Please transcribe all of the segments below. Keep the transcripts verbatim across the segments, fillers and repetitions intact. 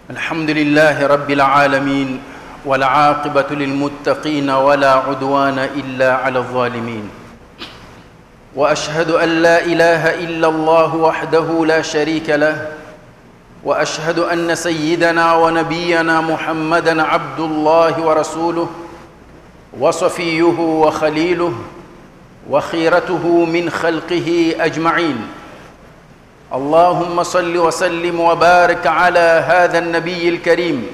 الحمد لله رب العالمين والعاقبة للمتقين ولا عدوان إلا على الظالمين وأشهد أن لا إله إلا الله وحده لا شريك له وأشهد أن سيدنا ونبينا محمدًا عبد الله ورسوله وصفيه وخليله وخيرته من خلقه أجمعين اللهم صل وسلم وبارك على هذا النبي الكريم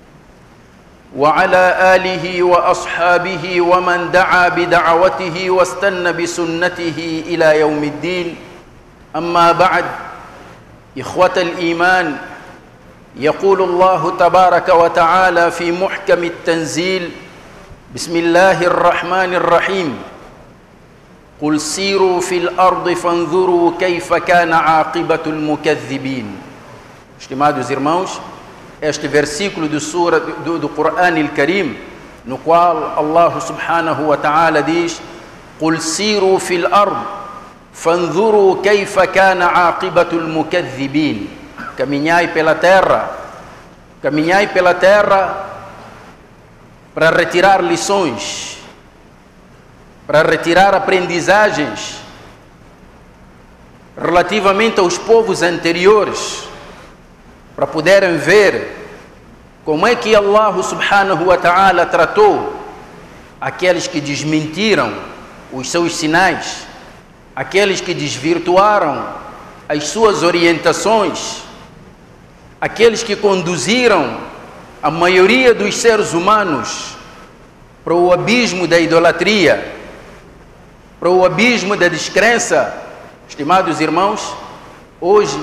وعلى آله وأصحابه ومن دعا بدعوته واستنى بسنته إلى يوم الدين. أما بعد، إخوة الإيمان، يقول الله تبارك وتعالى في محكم التنزيل: بسم الله الرحمن الرحيم قل سيروا في الأرض فانظروا كيف كان عاقبة المكذبين. Estimados irmãos, este versículo do, sura, do, do Corão al-Karim, no qual Allah subhanahu wa ta'ala diz: قل سيروا في الأرض فانظروا كيف كان عاقبة المكذبين. Caminhai pela terra, caminhai pela terra para retirar lições, para retirar aprendizagens relativamente aos povos anteriores, para poderem ver como é que Allah subhanahu wa ta'ala tratou aqueles que desmentiram os seus sinais, aqueles que desvirtuaram as suas orientações, aqueles que conduziram a maioria dos seres humanos para o abismo da idolatria, para o abismo da descrença. Estimados irmãos, hoje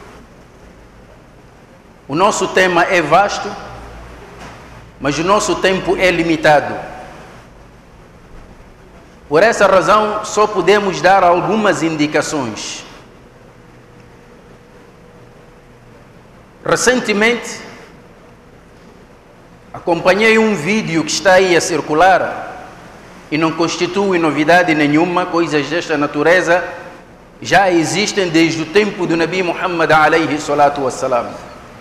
o nosso tema é vasto, mas o nosso tempo é limitado. Por essa razão, só podemos dar algumas indicações. Recentemente, acompanhei um vídeo que está aí a circular e não constitui novidade nenhuma. Coisas desta natureza já existem desde o tempo do Nabi Muhammad alayhi salatu wassalam.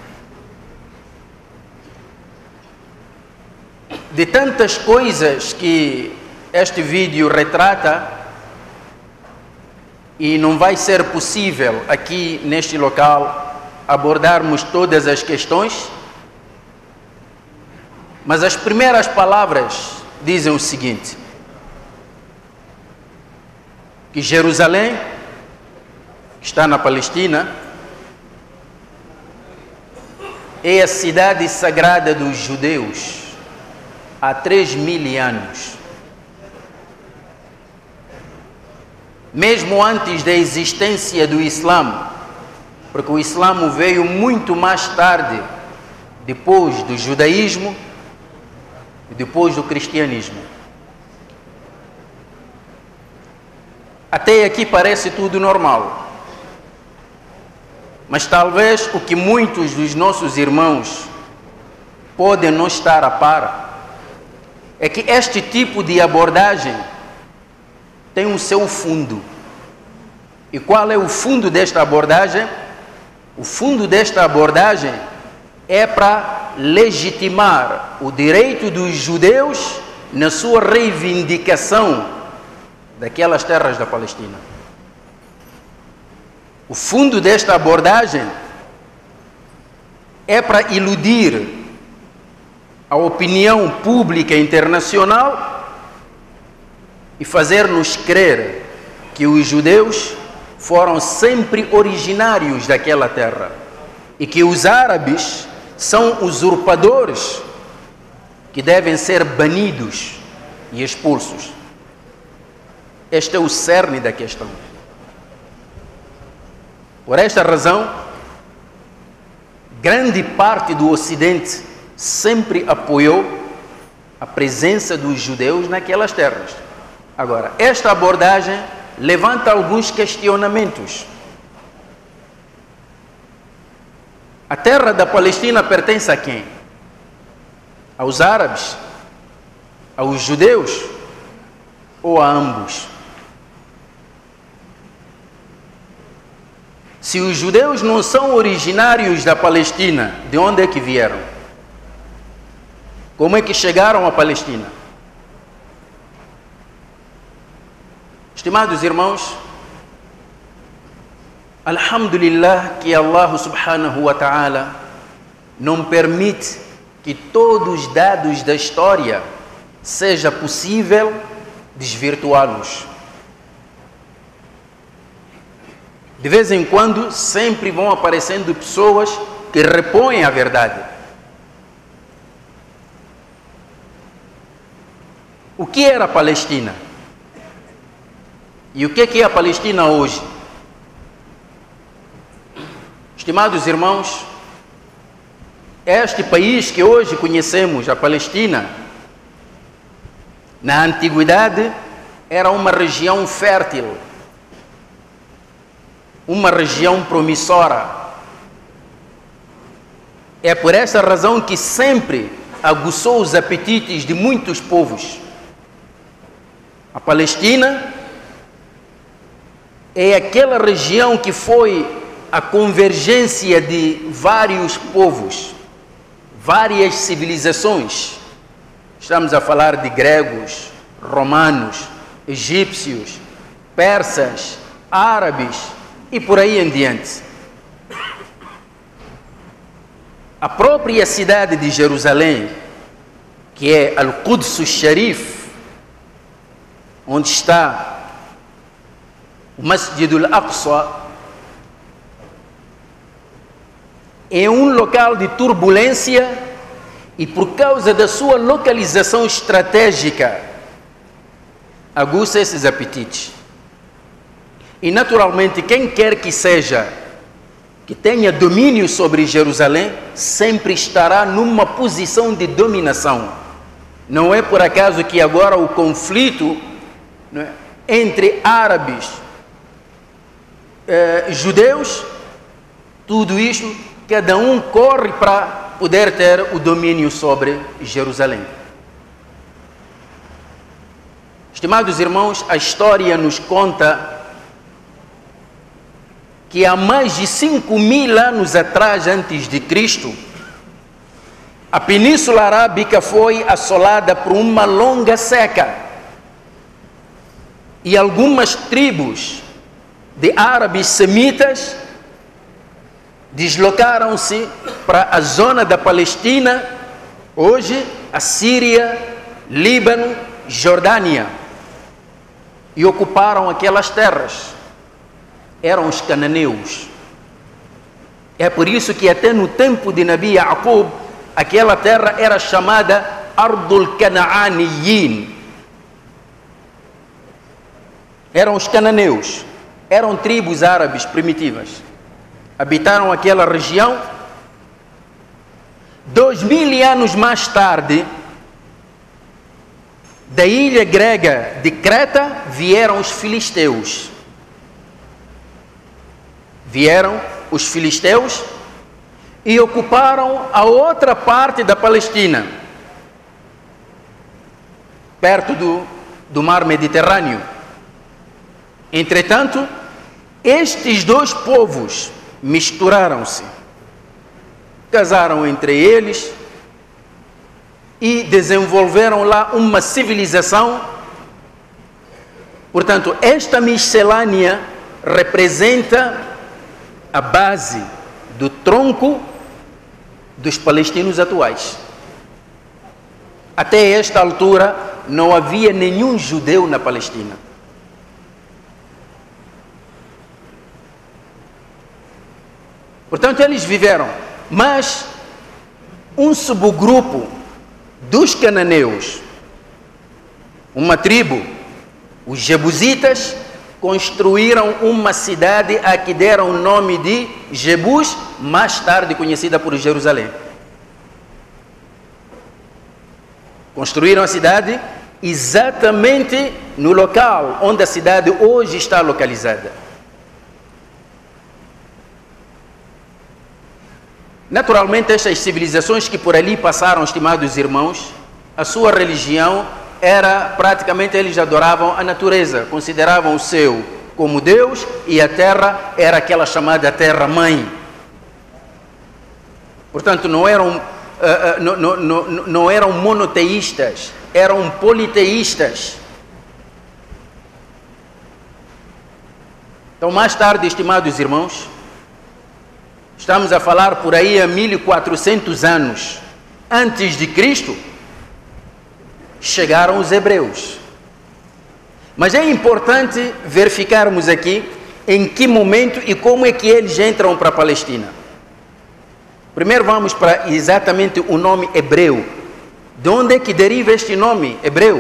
De tantas coisas que este vídeo retrata, e não vai ser possível aqui neste local abordarmos todas as questões, mas as primeiras palavras dizem o seguinte: que Jerusalém, que está na Palestina, é a cidade sagrada dos judeus há três mil anos. Mesmo antes da existência do Islã, porque o Islã veio muito mais tarde, depois do judaísmo e depois do cristianismo. Até aqui parece tudo normal, mas talvez o que muitos dos nossos irmãos podem não estar a par é que este tipo de abordagem tem o seu fundo. E qual é o fundo desta abordagem? O fundo desta abordagem é para legitimar o direito dos judeus na sua reivindicação daquelas terras da Palestina. O fundo desta abordagem é para iludir a opinião pública internacional e fazer-nos crer que os judeus foram sempre originários daquela terra e que os árabes são usurpadores que devem ser banidos e expulsos. Este é o cerne da questão. Por esta razão, grande parte do Ocidente sempre apoiou a presença dos judeus naquelas terras. Agora, esta abordagem levanta alguns questionamentos. A terra da Palestina pertence a quem? Aos árabes? Aos judeus? Ou a ambos? Se os judeus não são originários da Palestina, de onde é que vieram? Como é que chegaram à Palestina? Estimados irmãos, alhamdulillah que Allah subhanahu wa ta'ala não permite que todos os dados da história seja possível desvirtuá-los. De vez em quando, sempre vão aparecendo pessoas que repõem a verdade. O que era a Palestina? E o que é a Palestina hoje? Estimados irmãos, este país que hoje conhecemos, a Palestina, na antiguidade era uma região fértil, uma região promissora. É por essa razão que sempre aguçou os apetites de muitos povos. A Palestina é aquela região que foi a convergência de vários povos, várias civilizações. Estamos a falar de gregos, romanos, egípcios, persas, árabes e por aí em diante. A própria cidade de Jerusalém, que é Al-Quds Sharif, onde está o Masjid Al-Aqsa, é um local de turbulência e por causa da sua localização estratégica aguça esses apetites. E naturalmente quem quer que seja que tenha domínio sobre Jerusalém sempre estará numa posição de dominação. Não é por acaso que agora o conflito, né, entre árabes, eh, judeus, tudo isto, cada um corre para poder ter o domínio sobre Jerusalém. Estimados irmãos, a história nos conta que há mais de cinco mil anos atrás, antes de Cristo, a Península Arábica foi assolada por uma longa seca e algumas tribos de árabes semitas deslocaram-se para a zona da Palestina, hoje a Síria, Líbano, Jordânia, e ocuparam aquelas terras. Eram os cananeus. É por isso que até no tempo de Nabi Yaqub, aquela terra era chamada Ardul Canaaniyin. Eram os cananeus, eram tribos árabes primitivas. Habitaram aquela região. Dois mil anos mais tarde, da ilha grega de Creta, vieram os filisteus. Vieram os filisteus e ocuparam a outra parte da Palestina, perto do, do mar Mediterrâneo. Entretanto, estes dois povos misturaram-se, casaram entre eles e desenvolveram lá uma civilização. Portanto, esta miscelânea representa a base do tronco dos palestinos atuais. Até esta altura não havia nenhum judeu na Palestina. Portanto, eles viveram, mas um subgrupo dos cananeus, uma tribo, os jebusitas, construíram uma cidade a que deram o nome de Jebus, mais tarde conhecida por Jerusalém. Construíram a cidade exatamente no local onde a cidade hoje está localizada. Naturalmente, estas civilizações que por ali passaram, estimados irmãos, a sua religião era, praticamente, eles adoravam a natureza, consideravam o céu, como Deus, e a terra era aquela chamada terra-mãe. Portanto, não eram, uh, uh, não, não, não, não eram monoteístas, eram politeístas. Então, mais tarde, estimados irmãos, estamos a falar por aí há mil e quatrocentos anos antes de Cristo, chegaram os hebreus. Mas é importante verificarmos aqui em que momento e como é que eles entram para a Palestina. Primeiro vamos para exatamente o nome hebreu. De onde é que deriva este nome hebreu?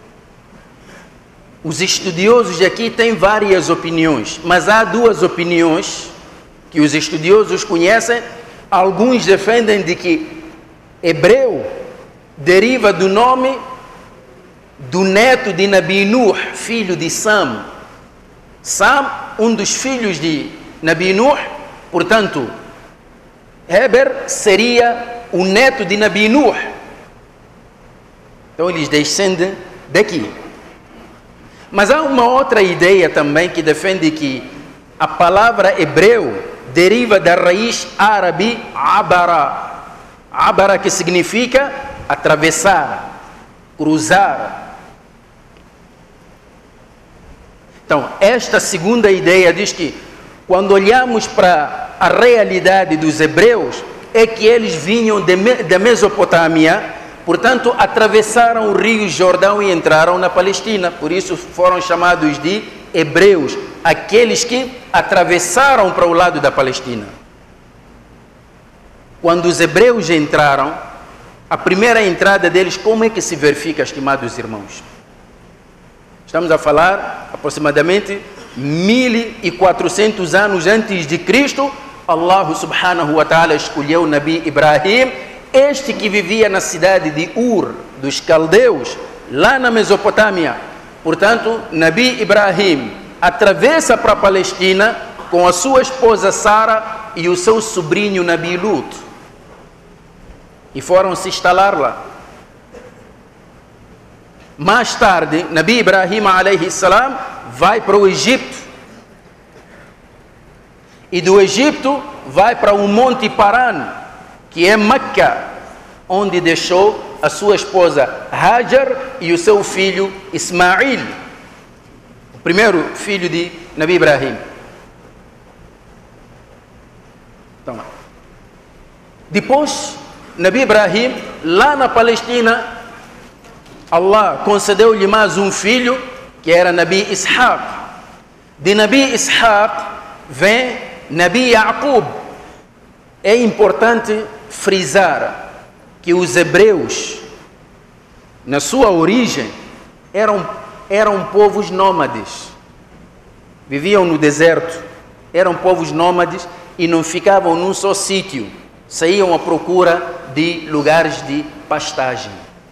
Os estudiosos aqui têm várias opiniões, mas há duas opiniões que os estudiosos conhecem. Alguns defendem de que hebreu deriva do nome do neto de Nabi Nuh, filho de Sam. Sam, um dos filhos de Nabi Nuh, portanto, Heber seria o neto de Nabi Nuh. Então eles descendem daqui. Mas há uma outra ideia também que defende que a palavra hebreu deriva da raiz árabe abara. Abara, que significa atravessar, cruzar. Então, esta segunda ideia diz que quando olhamos para a realidade dos hebreus, é que eles vinham de, da Mesopotâmia, portanto, atravessaram o rio Jordão e entraram na Palestina. Por isso foram chamados de hebreus, aqueles que atravessaram para o lado da Palestina. Quando os hebreus entraram, a primeira entrada deles, como é que se verifica, estimados irmãos? Estamos a falar aproximadamente mil e quatrocentos anos antes de Cristo. Allah subhanahu wa ta'ala escolheu Nabi Ibrahim, este que vivia na cidade de Ur, dos caldeus, lá na Mesopotâmia. Portanto, Nabi Ibrahim atravessa para a Palestina com a sua esposa Sara e o seu sobrinho Nabi Lut. E foram se instalar lá. Mais tarde, Nabi Ibrahim alayhi salam vai para o Egito. E do Egito vai para o Monte Paran, que é Meca, onde deixou a sua esposa Hajar e o seu filho Ismail, o primeiro filho de Nabi Ibrahim. Então, depois, Nabi Ibrahim, lá na Palestina, Allah concedeu-lhe mais um filho, que era Nabi Ishaq. De Nabi Ishaq vem Nabi Yaqub. É importante frisar que os hebreus, na sua origem, eram, eram povos nômades. Viviam no deserto, eram povos nômades e não ficavam num só sítio. Saíam à procura de lugares de pastagem.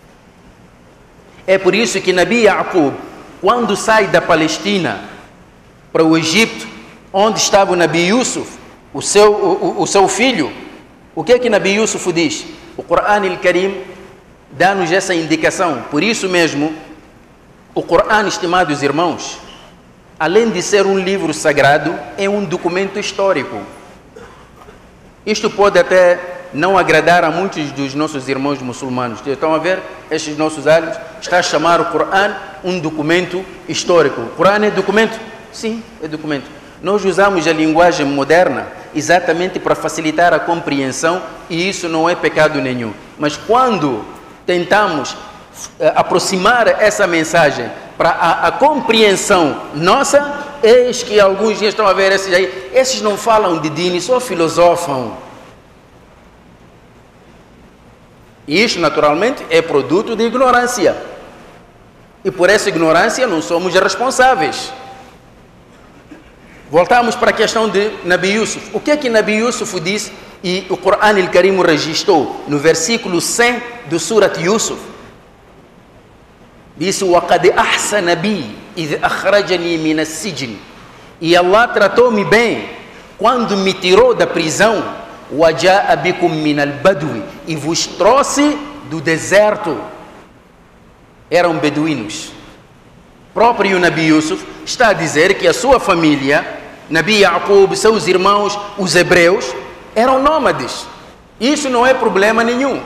É por isso que Nabi Yaqub, quando sai da Palestina para o Egito, onde estava o Nabi Yusuf, o seu, o, o seu filho, o que é que Nabi Yusuf diz? O Corão al-Karim dá-nos essa indicação. Por isso mesmo, o Corão, estimados irmãos, além de ser um livro sagrado, é um documento histórico. Isto pode até não agradar a muitos dos nossos irmãos muçulmanos. Estão a ver? Estes nossos árabes está a chamar o Corão um documento histórico. O Corão é documento? Sim, é documento. Nós usamos a linguagem moderna exatamente para facilitar a compreensão e isso não é pecado nenhum. Mas quando tentamos uh, aproximar essa mensagem para a, a compreensão nossa, eis que alguns dias estão a ver esses aí, esses não falam de dini, só filosofam. E isto, naturalmente, é produto de ignorância. E por essa ignorância não somos responsáveis. Voltamos para a questão de Nabi Yusuf. O que é que Nabi Yusuf diz e o Corão al-Karim registrou no versículo cem do Surat Yusuf? Diz: وَقَدْ أَحْسَنَ بِي إِذْ أَخْرَجَنِي مِنَ السِّجْنِ. E Allah tratou-me bem quando me tirou da prisão. وَجَاءَ بِكُم مِنَ الْبَدْوِ. E vos trouxe do deserto. Eram beduínos. próprio Nabi Yusuf está a dizer que a sua família, Nabi Yaqub, seus irmãos, os hebreus, eram nômades. Isso não é problema nenhum.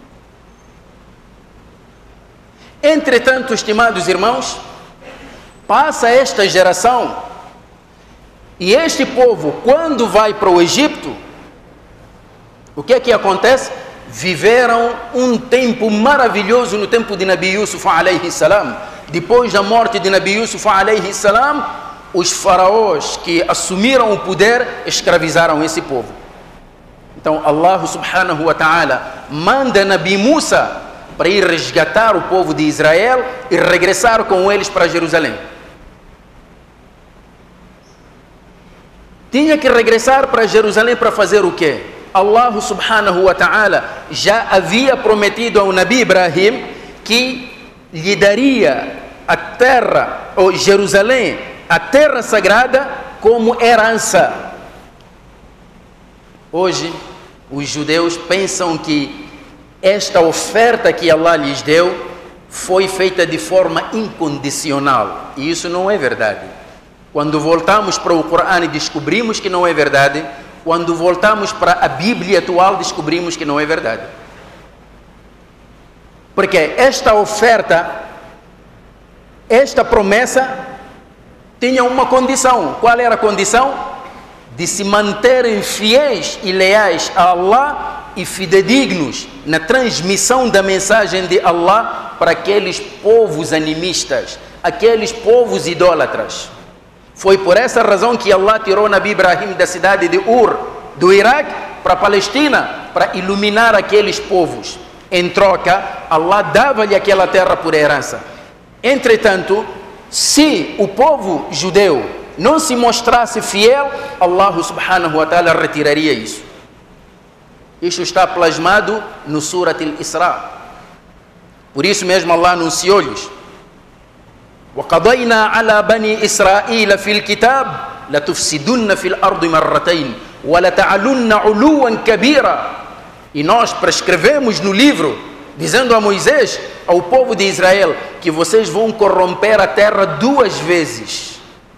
Entretanto, estimados irmãos, passa esta geração e este povo, quando vai para o Egito, o que é que acontece? Viveram um tempo maravilhoso no tempo de Nabi Yusuf alayhi salam. Depois da morte de Nabi Yusuf alayhi salam, os faraós que assumiram o poder escravizaram esse povo. Então Allah subhanahu wa ta'ala manda Nabi Musa para ir resgatar o povo de Israel e regressar com eles para Jerusalém. Tinha que regressar para Jerusalém para fazer o quê? Allah subhanahu wa ta'ala já havia prometido ao Nabi Ibrahim que lhe daria a terra, ou Jerusalém, a terra sagrada, como herança. Hoje, os judeus pensam que esta oferta que Allah lhes deu foi feita de forma incondicional. E isso não é verdade. Quando voltamos para o Corão, descobrimos que não é verdade. Quando voltamos para a Bíblia atual, descobrimos que não é verdade. Porque esta oferta, esta promessa, tinha uma condição. Qual era a condição? De se manterem fiéis e leais a Allah e fidedignos na transmissão da mensagem de Allah para aqueles povos animistas, aqueles povos idólatras. Foi por essa razão que Allah tirou Nabi Ibrahim da cidade de Ur, do Iraque, para a Palestina, para iluminar aqueles povos. Em troca, Allah dava-lhe aquela terra por herança. Entretanto, se o povo judeu não se mostrasse fiel, Allah subhanahu wa ta'ala retiraria isso. Isto está plasmado no Surat al-Isra. Por isso mesmo Allah anunciou-lhes: وَقَضَيْنَا عَلَى بَنِي إِسْرَائِيلَ فِي الْكِتَابِ لَتُفْسِدُنَّ فِي الْأَرْضِ مَرَّتَيْنِ وَلَتَعْلُنَّ عُلُوًّا كَبِيرًا. E nós prescrevemos no livro, dizendo a Moisés, ao povo de Israel, que vocês vão corromper a terra duas vezes.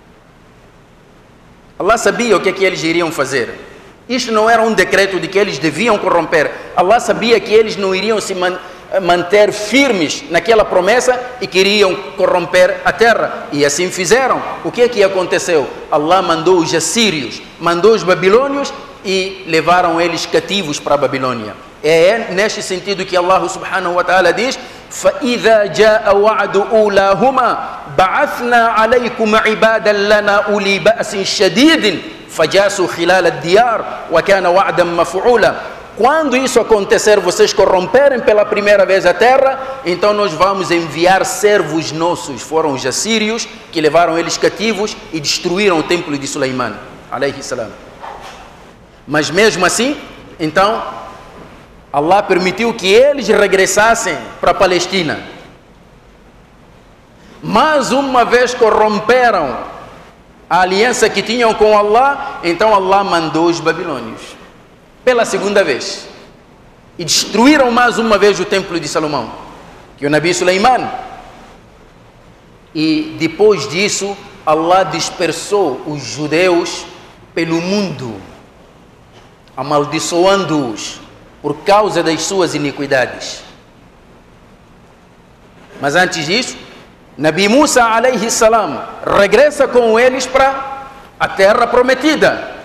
Allah sabia o que é que eles iriam fazer. Isto não era um decreto de que eles deviam corromper. Allah sabia que eles não iriam se man manter firmes naquela promessa e queriam corromper a terra. E assim fizeram. O que é que aconteceu? Allah mandou os assírios, mandou os babilônios e levaram eles cativos para a Babilônia. É neste sentido que Allah subhanahu wa ta'ala diz: فَإِذَا جَاءَ وَعْدُ أُولَاهُمَا بَعَثْنَا عَلَيْكُمْ عِبَادًا لَنَا أُولِي بَأْسٍ شَدِيدٍ فَجَاسُوا خِلَالَ الدِّيَارِ وَكَانَ وَعْدًا مَفْعُولًا. Quando isso acontecer, vocês corromperem pela primeira vez a terra, então nós vamos enviar servos nossos. Foram os assírios que levaram eles cativos e destruíram o templo de Suleiman alayhi salam. Mas mesmo assim, então Allah permitiu que eles regressassem para a Palestina. Mas uma vez corromperam a aliança que tinham com Allah, então Allah mandou os babilônios pela segunda vez e destruíram mais uma vez o templo de Salomão, que é o Nabi Suleiman. E depois disso Allah dispersou os judeus pelo mundo, amaldiçoando-os por causa das suas iniquidades. Mas antes disso, Nabi Musa alayhi salam regressa com eles para a terra prometida.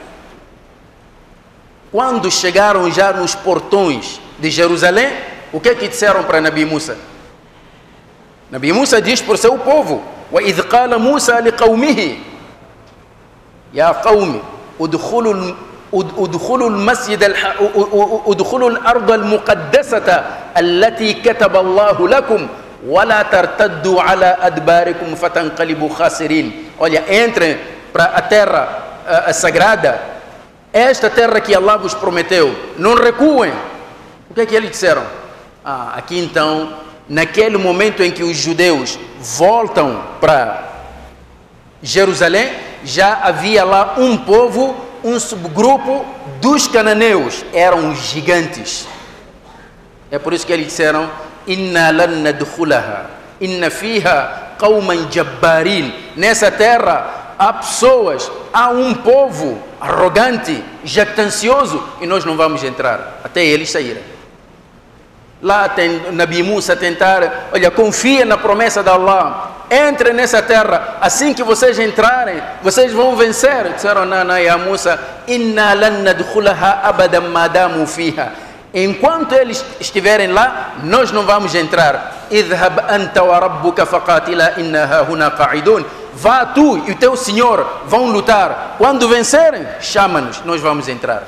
Quando chegaram já nos portões de Jerusalém, o que é que disseram para Nabi Musa? Nabi Musa diz por seu povo: وَإِذْ قَالَ مُوسَى لِقَوْمِهِ يَا قَوْمِ ادْخُلُوا ادخلوا المسجد ادخلوا الأرض المقدسة التي كتب الله لكم ولا ترتدوا على أدباركم فتنقلبوا خاسرين. Olha, entrem para a terra uh, sagrada, esta terra que Allah vos prometeu, não recuem. O que é que eles disseram? Ah, aqui então, naquele momento em que os judeus voltam para Jerusalém, já havia lá um povo, um subgrupo dos cananeus, eram os gigantes. É por isso que eles disseram: inna lan nadkhulaha inna fiha qauman jabbarin. Nessa terra há pessoas, há um povo arrogante, jactancioso, e nós não vamos entrar até eles saírem. Lá tem Nabi Musa tentar, olha, confia na promessa de Allah, entre nessa terra, assim que vocês entrarem, vocês vão vencer. Disseram, não, não, ya Musa, inna lan nadkhulaha abadan madamu fiha. Enquanto eles estiverem lá, nós não vamos entrar. Idhhab anta wa rabbuka faqatila inna hahuna qa'idun. Vá tu e o teu Senhor vão lutar. Quando vencerem, chama-nos, nós vamos entrar.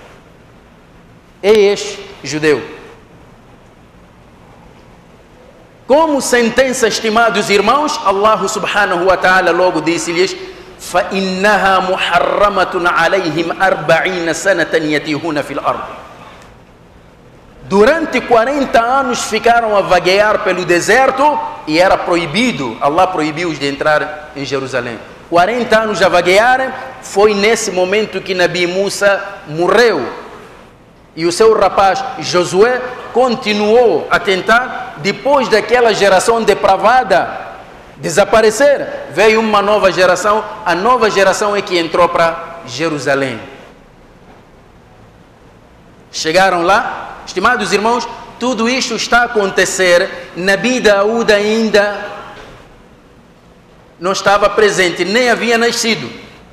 É este judeu. Como sentença, estimados irmãos, Allah subhanahu wa ta'ala logo disse-lhes: فَإِنَّهَا مُحَرَّمَةٌ عَلَيْهِمْ أَرْبَعِينَ سَنَةً يَتِيهُونَ فِي الْأَرْضِ. Durante quarenta anos ficaram a vaguear pelo deserto e era proibido, Allah proibiu-os de entrar em Jerusalém. quarenta anos a vaguearem, foi nesse momento que Nabi Musa morreu. E o seu rapaz Josué continuou a tentar, depois daquela geração depravada desaparecer, veio uma nova geração, a nova geração é que entrou para Jerusalém. Chegaram lá, estimados irmãos, tudo isto está a acontecer, Nabi Daúd ainda não estava presente, nem havia nascido.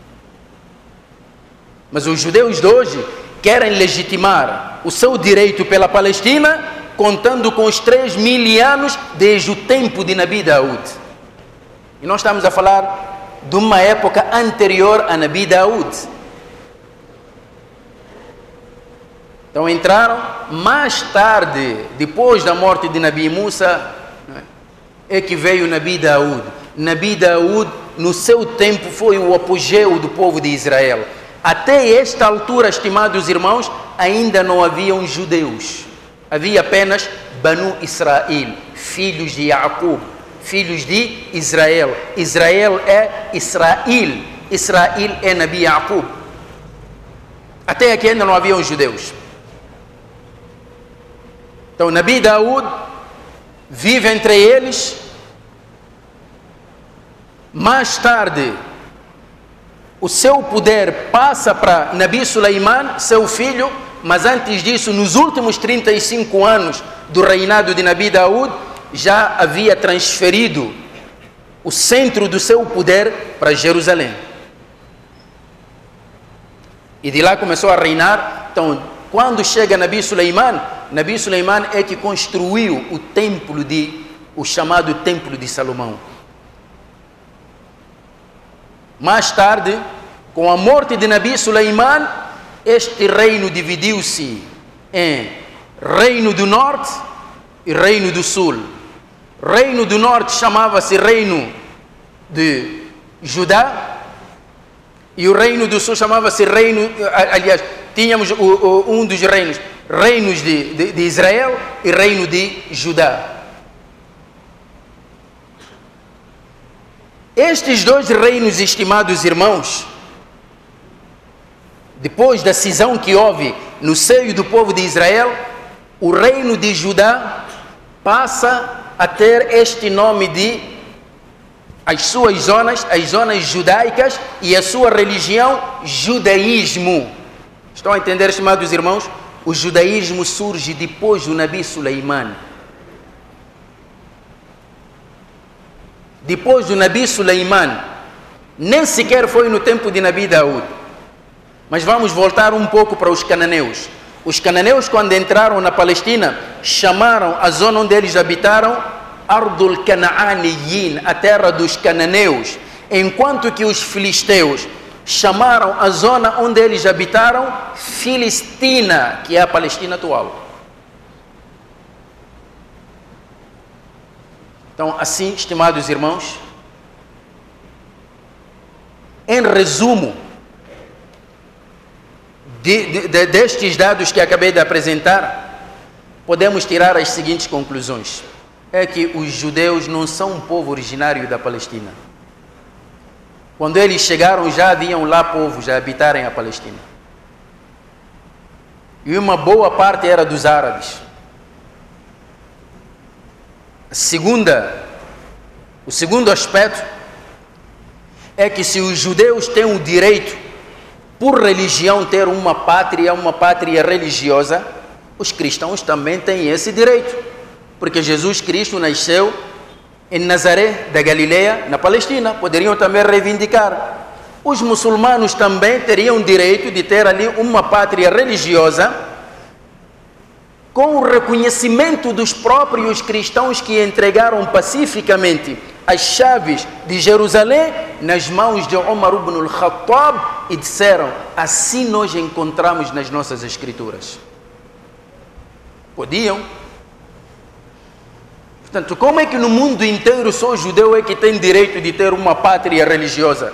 Mas os judeus de hoje querem legitimar o seu direito pela Palestina, contando com os três mil anos desde o tempo de Nabi Daúd. E nós estamos a falar de uma época anterior a Nabi Daúd. Então entraram mais tarde, depois da morte de Nabi Musa, é que veio Nabi Daúd. Nabi Daúd, no seu tempo, foi o apogeu do povo de Israel. Até esta altura, estimados irmãos, ainda não haviam judeus. Havia apenas Banu Israel, filhos de Jacob, filhos de Israel. Israel é Israel, Israel é Nabi Jacob. Até aqui ainda não haviam judeus. Então Nabi Daúd vive entre eles. Mais tarde, o seu poder passa para Nabi Suleiman, seu filho, mas antes disso, nos últimos trinta e cinco anos do reinado de Nabi Daúd, já havia transferido o centro do seu poder para Jerusalém. E de lá começou a reinar. Então, quando chega Nabi Suleiman, Nabi Suleiman é que construiu o templo de, o chamado Templo de Salomão. Mais tarde, com a morte de Nabi Suleiman, este reino dividiu-se em Reino do Norte e Reino do Sul. Reino do Norte chamava-se Reino de Judá e o Reino do Sul chamava-se Reino, aliás, tínhamos o, o, um dos reinos, reinos de, de, de Israel e Reino de Judá. Estes dois reinos, estimados irmãos, depois da cisão que houve no seio do povo de Israel, o reino de Judá passa a ter este nome de as suas zonas, as zonas judaicas e a sua religião, judaísmo. Estão a entender, estimados irmãos? O judaísmo surge depois do Nabi Suleiman. Depois do Nabi Suleiman, nem sequer foi no tempo de Nabi Daúd. Mas vamos voltar um pouco para os cananeus. Os cananeus, quando entraram na Palestina, chamaram a zona onde eles habitaram Ardul Canaaniyin, a terra dos cananeus, enquanto que os filisteus chamaram a zona onde eles habitaram Filistina, que é a Palestina atual. Então, assim, estimados irmãos, em resumo, de, de, destes dados que acabei de apresentar, podemos tirar as seguintes conclusões. É que os judeus não são um povo originário da Palestina. Quando eles chegaram, já haviam lá povos a habitarem a Palestina. E uma boa parte era dos árabes. Segunda, O segundo aspecto é que se os judeus têm o direito, por religião, ter uma pátria, uma pátria religiosa, os cristãos também têm esse direito, porque Jesus Cristo nasceu em Nazaré da Galileia, na Palestina, poderiam também reivindicar. Os muçulmanos também teriam direito de ter ali uma pátria religiosa, com o reconhecimento dos próprios cristãos que entregaram pacificamente as chaves de Jerusalém nas mãos de Umar ibn al-Khattab e disseram: assim nós encontramos nas nossas escrituras. Podiam. Portanto, como é que no mundo inteiro só o judeu é que tem direito de ter uma pátria religiosa?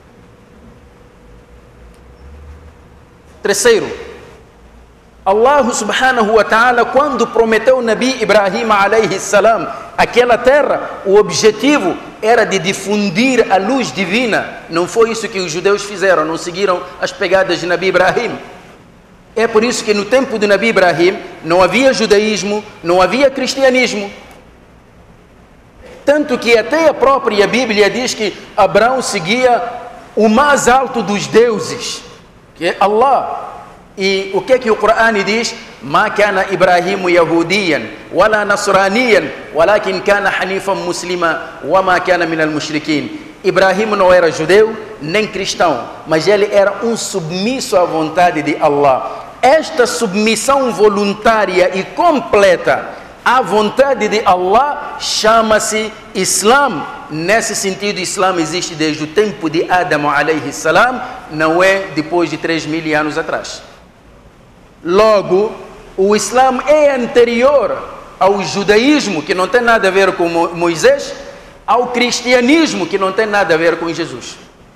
Terceiro, Allah subhanahu wa ta'ala, quando prometeu o Nabi Ibrahim alayhi salam aquela terra, o objetivo era de difundir a luz divina. Não foi isso que os judeus fizeram, não seguiram as pegadas de Nabi Ibrahim. É por isso que no tempo de Nabi Ibrahim não havia judaísmo, não havia cristianismo. Tanto que até a própria Bíblia diz que Abraão seguia o mais alto dos deuses, que é Allah. E o que é que o Corão diz? Ma kana Ibrahimu yahudiyan, wala nasraniyan, walakin kana hanifan muslima, wa ma kana min al-mushrikin. Ibrahim não era judeu, nem cristão, mas ele era um submisso à vontade de Allah. Esta submissão voluntária e completa à vontade de Allah chama-se Islam. Nesse sentido, Islam existe desde o tempo de Adão alayhi salam, não é depois de três mil anos atrás. Logo, o Islã é anterior ao judaísmo, que não tem nada a ver com Moisés, ao cristianismo, que não tem nada a ver com Jesus.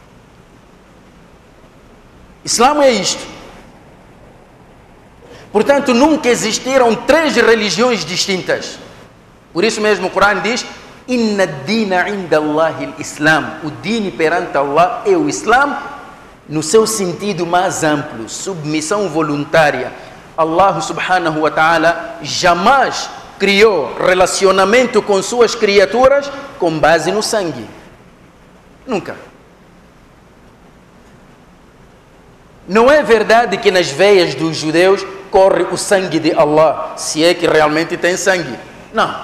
Islã é isto. Portanto, nunca existiram três religiões distintas. Por isso mesmo o Corão diz: Inna ad-dina inda Allahi al-Islam. O dini perante Allah é o Islã, no seu sentido mais amplo, submissão voluntária. Allah subhanahu wa ta'ala jamais criou relacionamento com suas criaturas com base no sangue. Nunca. Não é verdade que nas veias dos judeus corre o sangue de Allah, se é que realmente tem sangue. Não.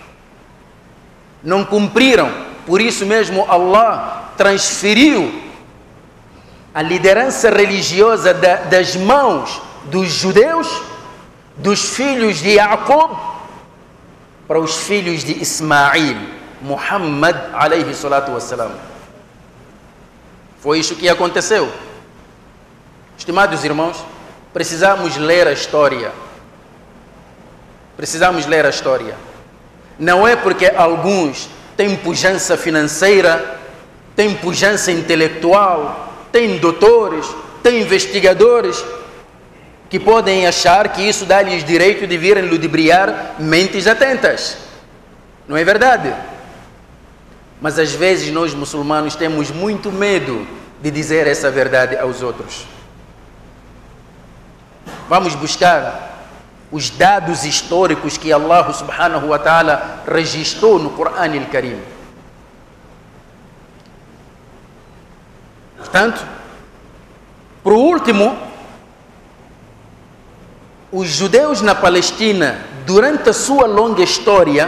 Não cumpriram. Por isso mesmo Allah transferiu a liderança religiosa da, das mãos dos judeus, dos filhos de Jacob, para os filhos de Ismail, Muhammad alayhi salatu wassalam. Foi isso que aconteceu. Estimados irmãos, precisamos ler a história. Precisamos ler a história. Não é porque alguns têm pujança financeira, têm pujança intelectual, tem doutores, tem investigadores que podem achar que isso dá-lhes direito de virem ludibriar mentes atentas. Não é verdade? Mas às vezes nós muçulmanos temos muito medo de dizer essa verdade aos outros. Vamos buscar os dados históricos que Allah subhanahu wa ta'ala registrou no Corão al-Karim. Portanto, por último, os judeus na Palestina, durante a sua longa história,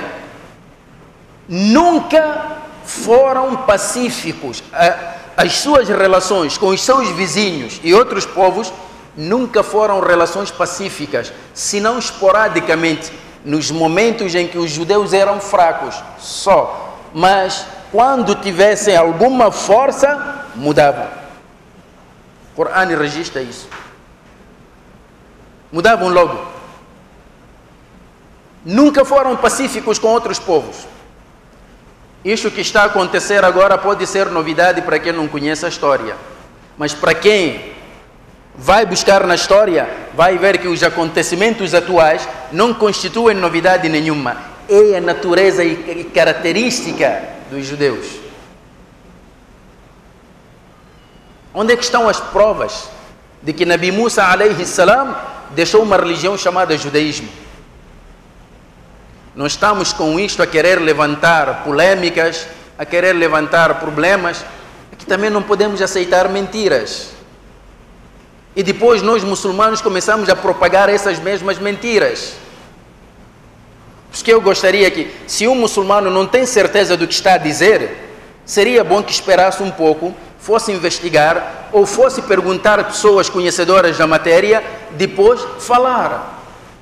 nunca foram pacíficos. As suas relações com os seus vizinhos e outros povos nunca foram relações pacíficas, senão esporadicamente, nos momentos em que os judeus eram fracos, só. Mas, quando tivessem alguma força, mudavam. O Corão registra isso. Mudavam logo. Nunca foram pacíficos com outros povos. Isto que está a acontecer agora pode ser novidade para quem não conhece a história. Mas para quem vai buscar na história, vai ver que os acontecimentos atuais não constituem novidade nenhuma. É a natureza e característica dos judeus. Onde é que estão as provas de que Nabi Musa alayhi salam deixou uma religião chamada judaísmo? Nós estamos com isto a querer levantar polêmicas a querer levantar problemas, é que também não podemos aceitar mentiras. E depois nós muçulmanos começamos a propagar essas mesmas mentiras. Por isso que eu gostaria que, se um muçulmano não tem certeza do que está a dizer, seria bom que esperasse um pouco, fosse investigar ou fosse perguntar a pessoas conhecedoras da matéria, depois falar.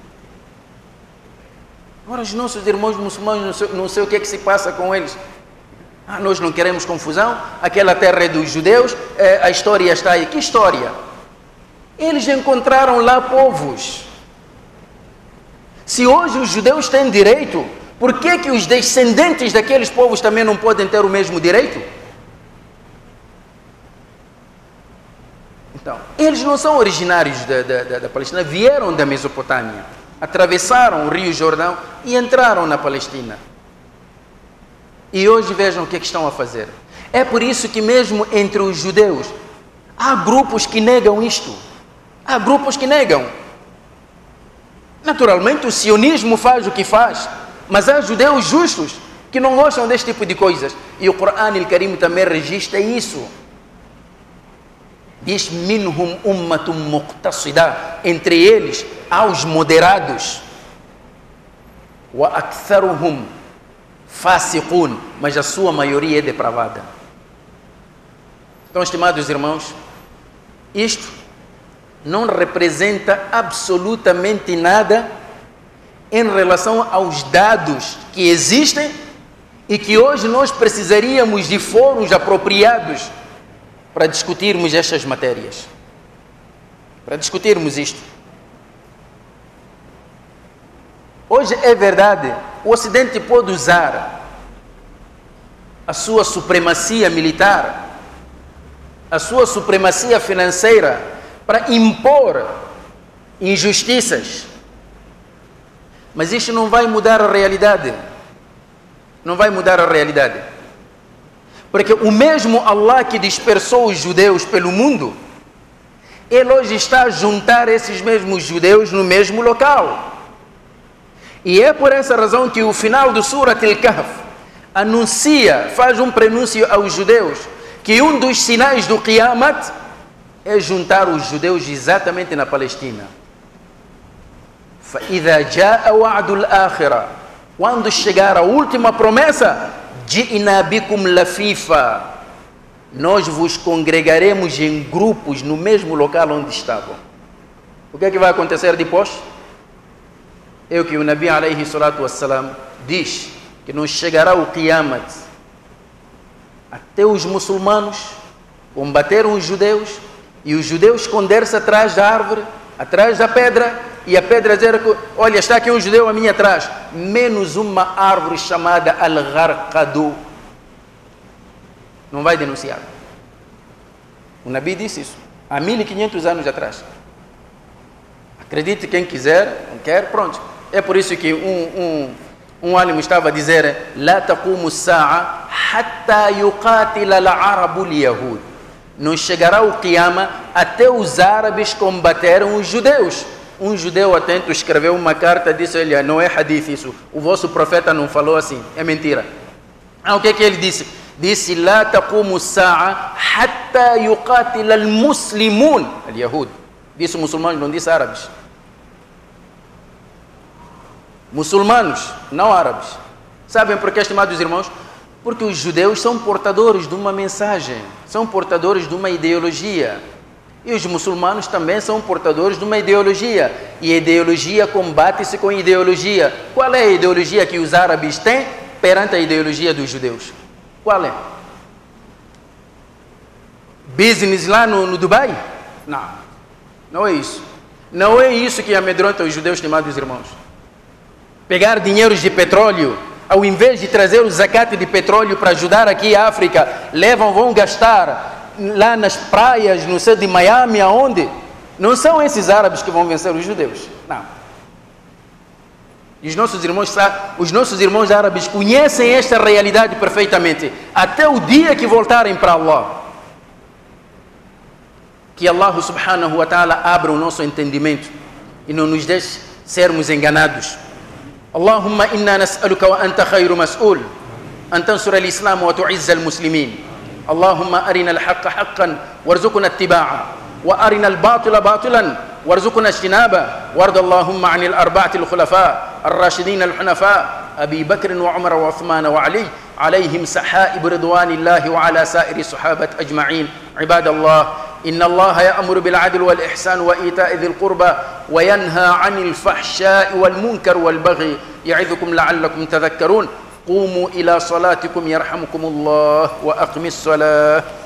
Agora os nossos irmãos muçulmanos, não sei, não sei o que é que se passa com eles. Ah, nós não queremos confusão, aquela terra é dos judeus, é, a história está aí. Que história? Eles encontraram lá povos. Se hoje os judeus têm direito, por que que os descendentes daqueles povos também não podem ter o mesmo direito? Então, eles não são originários da, da, da Palestina, vieram da Mesopotâmia, atravessaram o Rio Jordão e entraram na Palestina. E hoje vejam o que é que estão a fazer. É por isso que mesmo entre os judeus, há grupos que negam isto. Há grupos que negam. Naturalmente o sionismo faz o que faz, mas há judeus justos que não gostam deste tipo de coisas. E o Corão Al-Karim também registra isso. Diz: minhum ummatum muqtasida, entre eles há os moderados. Wa aktharuhum fasiqun, mas a sua maioria é depravada. Então, estimados irmãos, isto não representa absolutamente nada em relação aos dados que existem e que hoje nós precisaríamos de fóruns apropriados para discutirmos estas matérias, para discutirmos isto. Hoje é verdade, o Ocidente pode usar a sua supremacia militar, a sua supremacia financeira para impor injustiças, mas isto não vai mudar a realidade. Não vai mudar a realidade. Porque o mesmo Allah que dispersou os judeus pelo mundo, Ele hoje está a juntar esses mesmos judeus no mesmo local. E é por essa razão que o final do Surat Al-Kahf anuncia, faz um prenúncio aos judeus, que um dos sinais do Qiyamat é juntar os judeus exatamente na Palestina. فَإِذَا جَاءَ وَعْدُ الْآخِرَةِ, quando chegar a última promessa, جِئْنَا بِكُمْ لَفِيفًا, nós vos congregaremos em grupos no mesmo local onde estavam. O que é que vai acontecer depois? É o que o Nabi alayhi salatu wassalam diz, que não chegará o Qiyamat até os muçulmanos combateram os judeus e os judeus esconder-se atrás da árvore, atrás da pedra, e a pedra dizer: olha, está aqui um judeu a mim atrás, menos uma árvore chamada Al-Gharqadu não vai denunciar. O Nabi disse isso há mil e quinhentos anos atrás. Acredite quem quiser, não quer, pronto. É por isso que um, um, um álimo estava a dizer: La taqumu as-sa'a hatta yuqatila al-arabu al-yahud. Não chegará o Qiyama até os árabes combateram os judeus. Um judeu atento escreveu uma carta, disse: olha, não é hadith isso, o vosso profeta não falou assim, é mentira. Ah, o que é que ele disse? Disse: La taqumu as-sa'a hatta yuqatila al-muslimun al-yahud. Disse muçulmanos, não disse árabes. Muçulmanos, não árabes. Sabem por que, estimados irmãos? Porque os judeus são portadores de uma mensagem, são portadores de uma ideologia. E os muçulmanos também são portadores de uma ideologia. E a ideologia combate-se com ideologia. Qual é a ideologia que os árabes têm perante a ideologia dos judeus? Qual é? Business lá no, no Dubai? Não, não é isso. Não é isso que amedronta os judeus, estimados irmãos. Pegar dinheiros de petróleo, ao invés de trazer o zakat de petróleo para ajudar aqui a África, levam, vão gastar lá nas praias, no céu de Miami, aonde? Não são esses árabes que vão vencer os judeus, não. E os nossos irmãos, os nossos irmãos árabes conhecem esta realidade perfeitamente, até o dia que voltarem para Allah. Que Allah subhanahu wa ta'ala abra o nosso entendimento e não nos deixe sermos enganados. Allahumma inna nas'aluka wa anta khayru mas'ul أن تنصر الإسلام وتعز المسلمين. اللهم أرنا الحق حقا وارزقنا اتباعه، وأرنا الباطل باطلا وارزقنا اجتنابه. وارض اللهم عن الأربعة الخلفاء الراشدين الحنفاء أبي بكر وعمر وعثمان وعلي عليهم سحائب رضوان الله، وعلى سائر الصحابة أجمعين. عباد الله، إن الله يأمر بالعدل والإحسان وإيتاء ذي القربى وينهى عن الفحشاء والمنكر والبغي يعظكم لعلكم تذكرون. قوموا إلى صلاتكم يرحمكم الله، وأقم الصلاة.